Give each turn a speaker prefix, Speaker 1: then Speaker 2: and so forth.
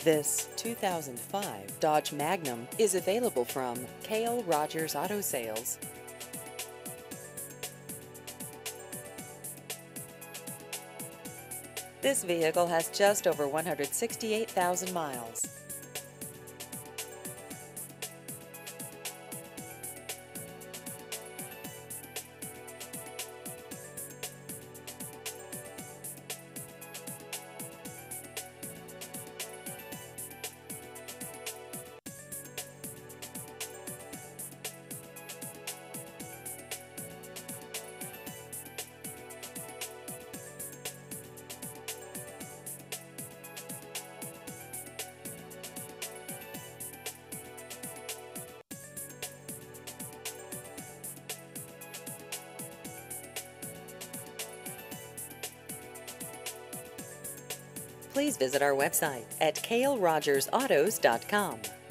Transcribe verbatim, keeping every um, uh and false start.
Speaker 1: This two thousand five Dodge Magnum is available from Cale Rogers Auto Sales. This vehicle has just over one hundred sixty-eight thousand miles. Please visit our website at cale rogers autos dot com.